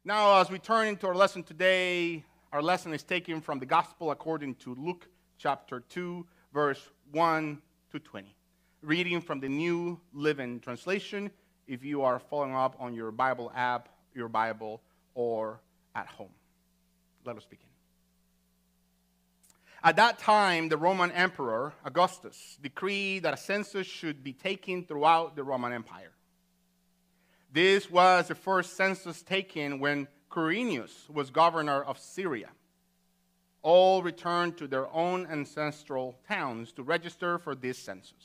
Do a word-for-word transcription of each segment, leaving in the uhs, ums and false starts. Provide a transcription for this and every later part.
Now, as we turn into our lesson today, our lesson is taken from the Gospel according to Luke chapter two, verse one to twenty. Reading from the New Living Translation, if you are following up on your Bible app, your Bible, or at home. Let us begin. At that time, the Roman Emperor, Augustus, decreed that a census should be taken throughout the Roman Empire. This was the first census taken when Quirinius was governor of Syria. All returned to their own ancestral towns to register for this census.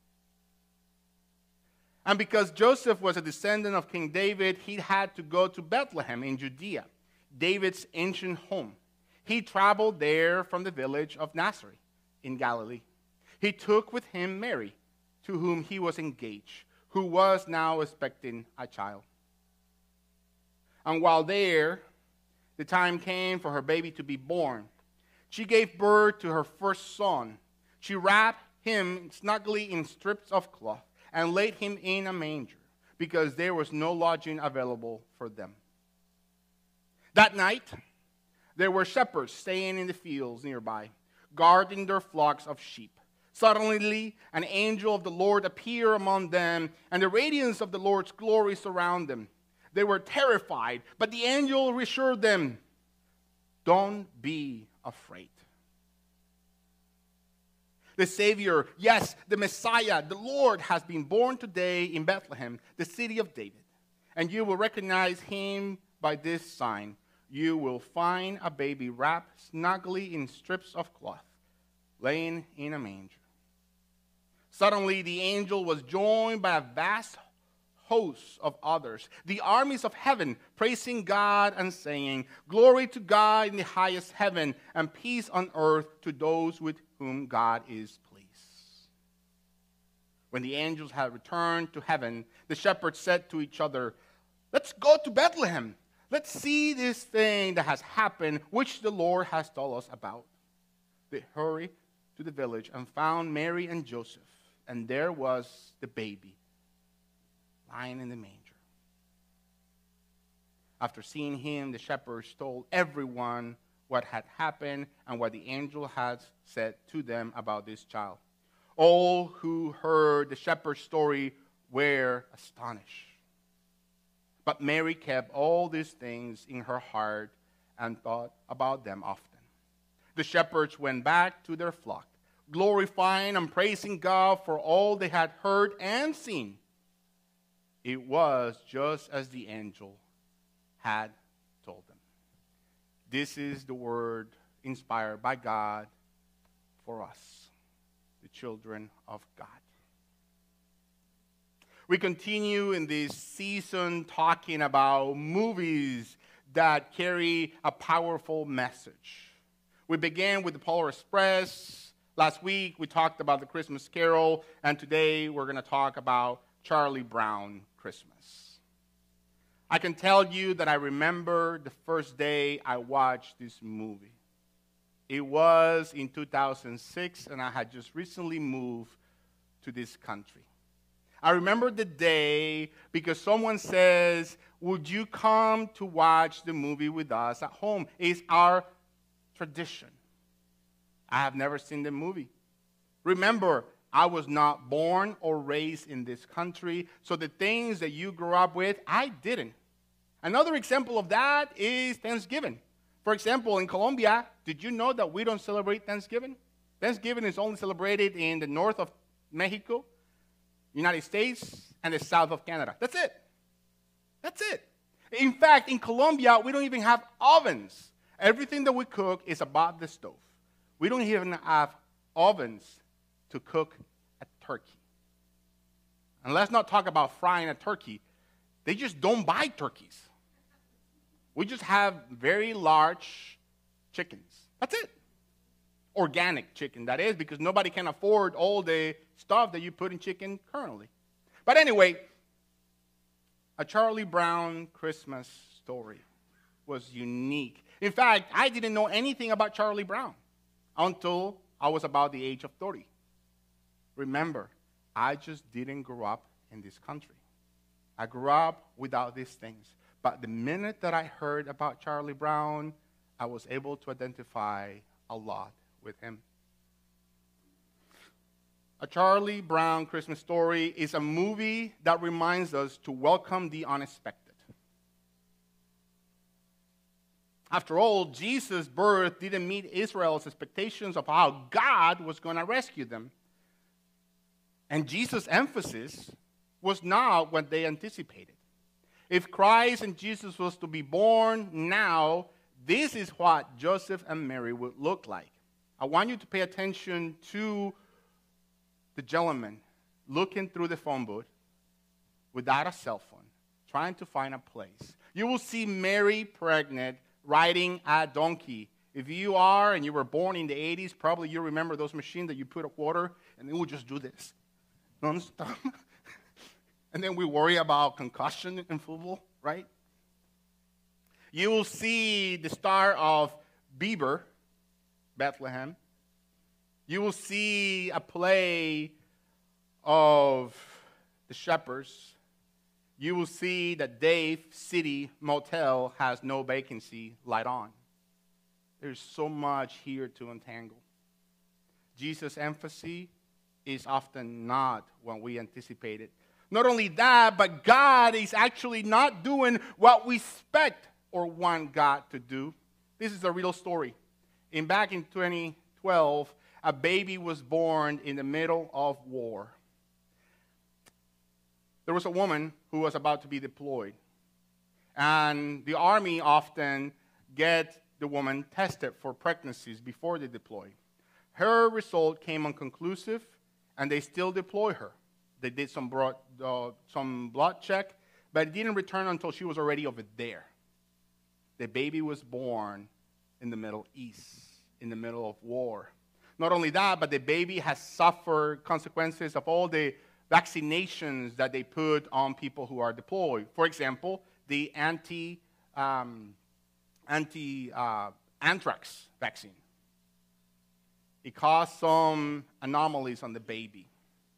And because Joseph was a descendant of King David, he had to go to Bethlehem in Judea, David's ancient home. He traveled there from the village of Nazareth in Galilee. He took with him Mary, to whom he was engaged, who was now expecting a child. And while there, the time came for her baby to be born. She gave birth to her first son. She wrapped him snugly in strips of cloth and laid him in a manger, because there was no lodging available for them. That night, there were shepherds staying in the fields nearby, guarding their flocks of sheep. Suddenly, an angel of the Lord appeared among them, and the radiance of the Lord's glory surrounded them. They were terrified, but the angel reassured them, "Don't be afraid." The Savior, yes, the Messiah, the Lord, has been born today in Bethlehem, the city of David. And you will recognize him by this sign. You will find a baby wrapped snugly in strips of cloth, laying in a manger. Suddenly, the angel was joined by a vast host of others, the armies of heaven, praising God and saying, "Glory to God in the highest heaven, and peace on earth to those with whom God is pleased." When the angels had returned to heaven, the shepherds said to each other, "Let's go to Bethlehem. Let's see this thing that has happened, which the Lord has told us about." They hurried to the village and found Mary and Joseph, and there was the baby lying in the manger. After seeing him, the shepherds told everyone what had happened and what the angel had said to them about this child. All who heard the shepherd's story were astonished. But Mary kept all these things in her heart and thought about them often. The shepherds went back to their flock, glorifying and praising God for all they had heard and seen. It was just as the angel had told them. This is the word inspired by God for us, the children of God. We continue in this season talking about movies that carry a powerful message. We began with the Polar Express. Last week we talked about the Christmas Carol, and today we're going to talk about Charlie Brown Christmas. I can tell you that I remember the first day I watched this movie. It was in two thousand six, and I had just recently moved to this country. I remember the day because someone says, "Would you come to watch the movie with us at home?" It's our tradition. I have never seen the movie. Remember, I was not born or raised in this country, so the things that you grew up with, I didn't. Another example of that is Thanksgiving. For example, in Colombia, did you know that we don't celebrate Thanksgiving? Thanksgiving is only celebrated in the north of Mexico, United States, and the south of Canada. That's it. That's it. In fact, in Colombia, we don't even have ovens. Everything that we cook is above the stove. We don't even have ovens to cook a turkey. And let's not talk about frying a turkey. They just don't buy turkeys. We just have very large chickens. That's it. Organic chicken, that is, because nobody can afford all the stuff that you put in chicken currently. But anyway, a Charlie Brown Christmas story was unique. In fact, I didn't know anything about Charlie Brown until I was about the age of thirty. Remember, I just didn't grow up in this country. I grew up without these things. But the minute that I heard about Charlie Brown, I was able to identify a lot with him. A Charlie Brown Christmas Story is a movie that reminds us to welcome the unexpected. After all, Jesus' birth didn't meet Israel's expectations of how God was going to rescue them. And Jesus' emphasis was not what they anticipated. If Christ and Jesus was to be born now, this is what Joseph and Mary would look like. I want you to pay attention to the gentleman looking through the phone booth without a cell phone, trying to find a place. You will see Mary pregnant, riding a donkey. If you are and you were born in the eighties, probably you remember those machines that you put a quarter and it would just do this nonstop. And then we worry about concussion in football, right? You will see the star of Bieber, Bethlehem. You will see a play of the Shepherds. You will see that Dave City Motel has no vacancy light on. There's so much here to untangle. Jesus' emphasis is often not what we anticipated. Not only that, but God is actually not doing what we expect or want God to do. This is a real story. In back in twenty twelve, a baby was born in the middle of war. There was a woman who was about to be deployed. And the army often get the woman tested for pregnancies before they deploy. Her result came inconclusive, and they still deploy her. They did some blood, uh, some blood check, but it didn't return until she was already over there. The baby was born in the Middle East, in the middle of war. Not only that, but the baby has suffered consequences of all the vaccinations that they put on people who are deployed. For example, the anti, um, anti uh, anthrax vaccine. It caused some anomalies on the baby.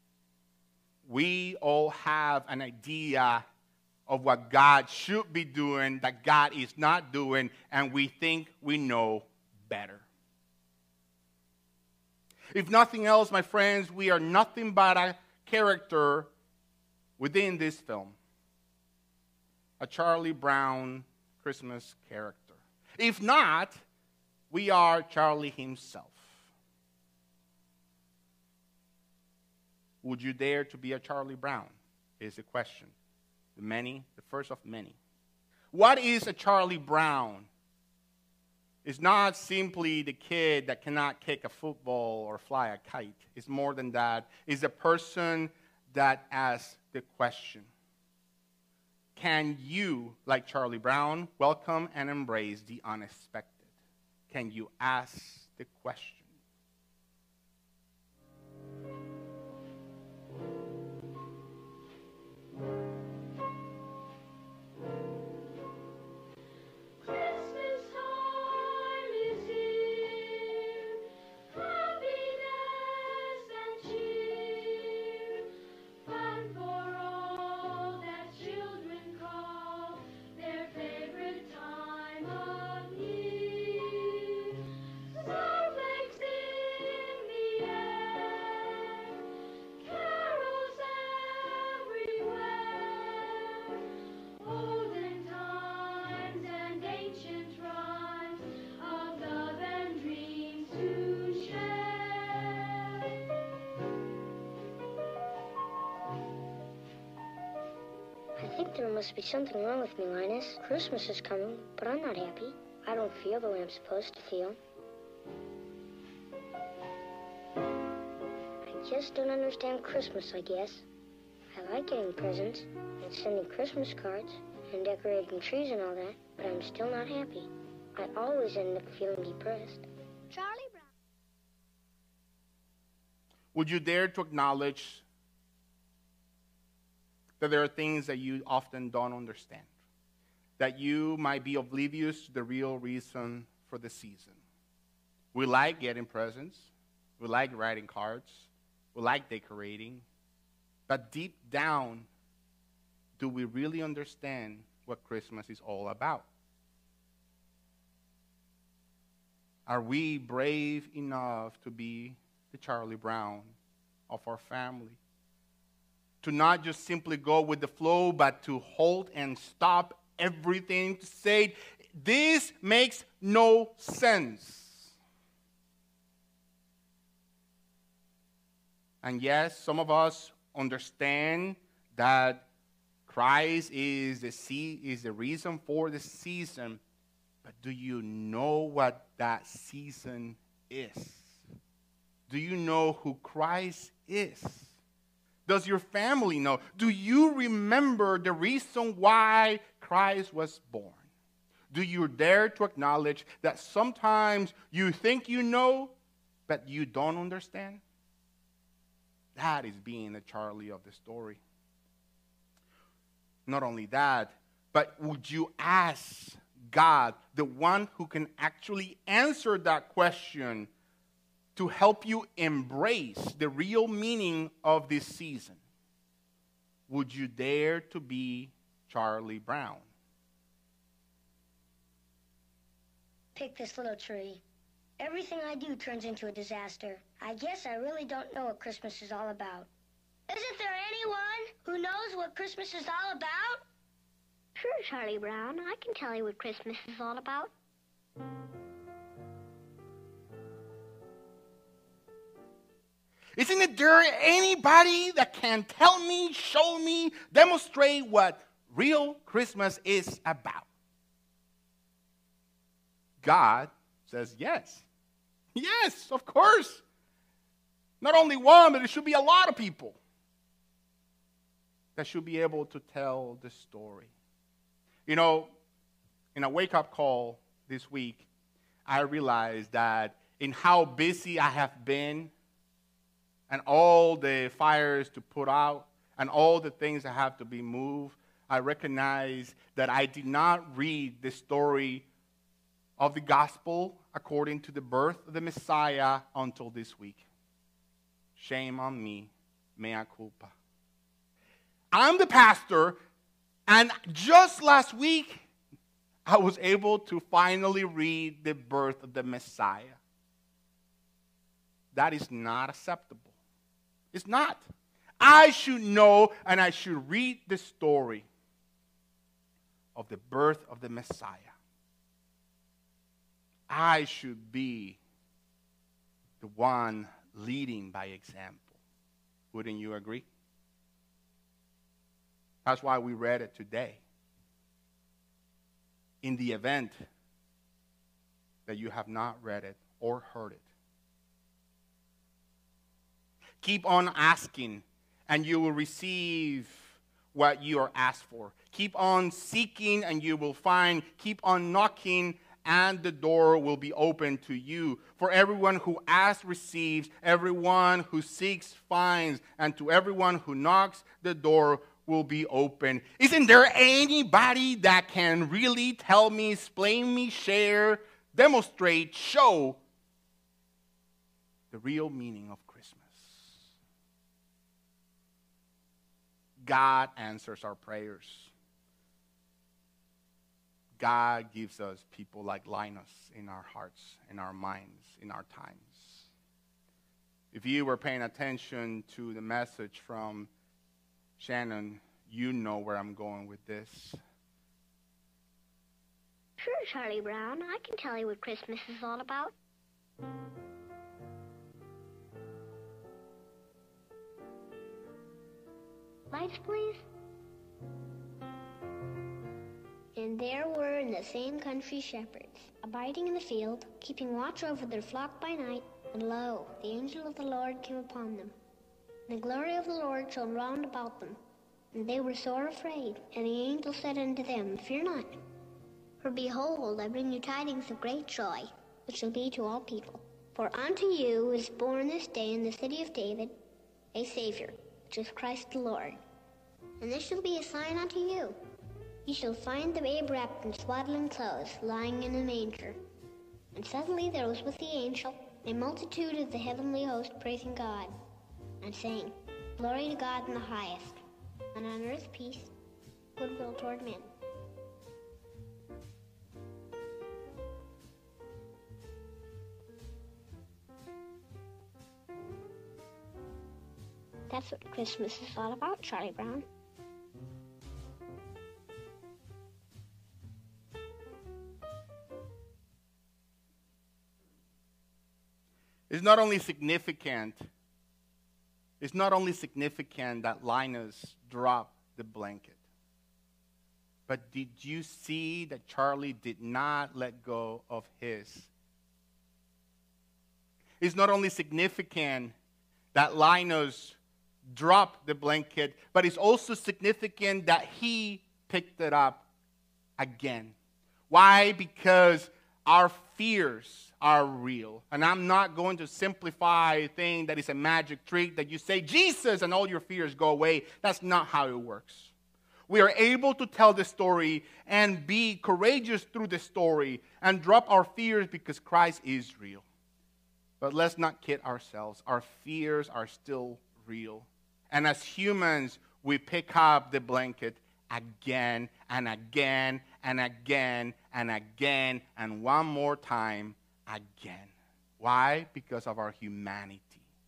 We all have an idea of what God should be doing, that God is not doing, and we think we know better. If nothing else, my friends, we are nothing but a character within this film. A Charlie Brown Christmas character. If not, we are Charlie himself. Would you dare to be a Charlie Brown? Is the question. The many, the first of many. What is a Charlie Brown? It's not simply the kid that cannot kick a football or fly a kite. It's more than that. It's a person that asks the question. Can you, like Charlie Brown, welcome and embrace the unexpected? Can you ask the question? I think there must be something wrong with me, Linus. Christmas is coming, but I'm not happy. I don't feel the way I'm supposed to feel. I just don't understand Christmas, I guess. I like getting presents and sending Christmas cards and decorating trees and all that, but I'm still not happy. I always end up feeling depressed. Charlie Brown. Would you dare to acknowledge that there are things that you often don't understand, that you might be oblivious to the real reason for the season? We like getting presents. We like writing cards. We like decorating. But deep down, do we really understand what Christmas is all about? Are we brave enough to be the Charlie Brown of our family? To not just simply go with the flow, but to halt and stop everything, to say, this makes no sense. And yes, some of us understand that Christ is the, se- is the reason for the season. But do you know what that season is? Do you know who Christ is? Does your family know? Do you remember the reason why Christ was born? Do you dare to acknowledge that sometimes you think you know, but you don't understand? That is being the Charlie of the story. Not only that, but would you ask God, the one who can actually answer that question, to help you embrace the real meaning of this season? Would you dare to be Charlie Brown? Pick this little tree. Everything I do turns into a disaster. I guess I really don't know what Christmas is all about. Isn't there anyone who knows what Christmas is all about? Sure, Charlie Brown. I can tell you what Christmas is all about. Isn't there anybody that can tell me, show me, demonstrate what real Christmas is about? God says yes. Yes, of course. Not only one, but it should be a lot of people that should be able to tell the story. You know, in a wake-up call this week, I realized that in how busy I have been and all the fires to put out and all the things that have to be moved, I recognize that I did not read the story of the gospel according to the birth of the Messiah until this week. Shame on me, mea culpa. I'm the pastor, and just last week, I was able to finally read the birth of the Messiah. That is not acceptable. It's not. I should know and I should read the story of the birth of the Messiah. I should be the one leading by example. Wouldn't you agree? That's why we read it today. In the event that you have not read it or heard it, keep on asking, and you will receive what you are asked for. Keep on seeking, and you will find. Keep on knocking, and the door will be open to you. For everyone who asks receives, everyone who seeks finds, and to everyone who knocks, the door will be open. Isn't there anybody that can really tell me, explain me, share, demonstrate, show the real meaning of Christmas? God answers our prayers. God gives us people like Linus in our hearts, in our minds, in our times. If you were paying attention to the message from Shannon, you know where I'm going with this. Sure, Charlie Brown. I can tell you what Christmas is all about. Lights, please. And there were in the same country shepherds, abiding in the field, keeping watch over their flock by night. And lo, the angel of the Lord came upon them. And the glory of the Lord shone round about them. And they were sore afraid. And the angel said unto them, Fear not. For behold, I bring you tidings of great joy, which shall be to all people. For unto you is born this day in the city of David a Savior, which is Christ the Lord. And this shall be a sign unto you. Ye shall find the babe wrapped in swaddling clothes, lying in a manger. And suddenly there was with the angel a multitude of the heavenly host praising God, and saying, Glory to God in the highest, and on earth peace, goodwill toward men. That's what Christmas is all about, Charlie Brown. It's not only significant, it's not only significant that Linus dropped the blanket, but did you see that Charlie did not let go of his? It's not only significant that Linus dropped the blanket, but it's also significant that he picked it up again. Why? Because our fears are real. And I'm not going to simplify a thing that is a magic trick that you say, Jesus, and all your fears go away. That's not how it works. We are able to tell the story and be courageous through the story and drop our fears because Christ is real. But let's not kid ourselves. Our fears are still real. And as humans, we pick up the blanket again and again and again and again and one more time again. Why? Because of our humanity.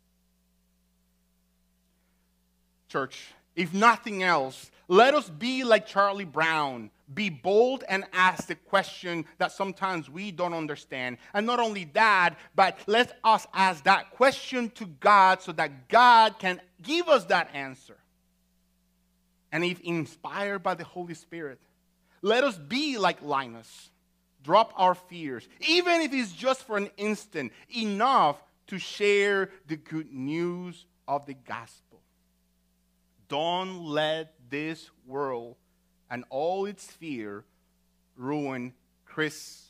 Church, if nothing else, let us be like Charlie Brown. Be bold and ask the question that sometimes we don't understand. And not only that, but let us ask that question to God so that God can give us that answer. And if inspired by the Holy Spirit, let us be like Linus. Drop our fears, even if it's just for an instant, enough to share the good news of the gospel. Don't let this world and all its fear ruin Christmas.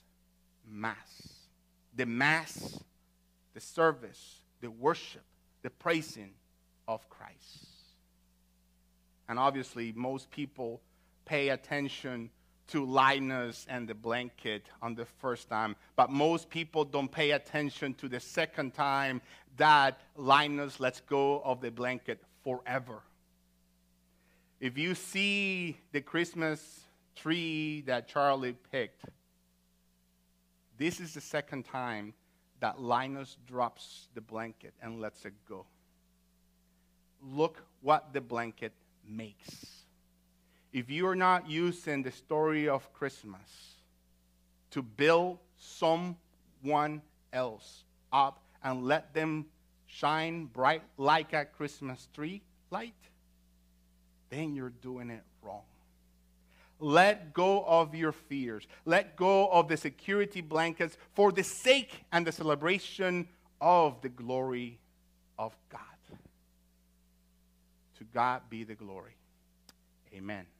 The mass, the service, the worship, the praising of Christ. And obviously, most people pay attention to Linus and the blanket on the first time. But most people don't pay attention to the second time that Linus lets go of the blanket forever. If you see the Christmas tree that Charlie picked, this is the second time that Linus drops the blanket and lets it go. Look what the blanket makes. If you are not using the story of Christmas to build someone else up and let them shine bright like a Christmas tree light, then you're doing it wrong. Let go of your fears. Let go of the security blankets for the sake and the celebration of the glory of God. To God be the glory. Amen.